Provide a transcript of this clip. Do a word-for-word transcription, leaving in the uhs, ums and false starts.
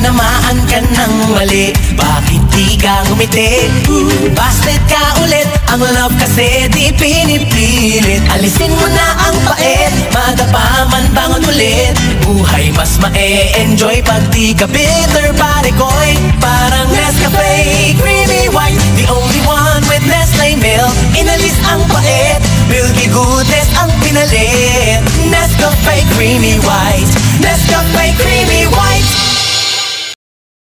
tinamaan ka ng mali. Bakit di ka ngumiti? Busted ka ulit. Ang love kasi di pinipilit. Alisin mo na ang pait, madapa man bangon ulit. Buhay mas ma-e-enjoy pag di ka bitter. Pare ko'y parang Nescafe Creamy White, the only one with Nestle milk. Inalis ang pait, milky goodness ang pinalit. Nescafe Creamy White, Nescafe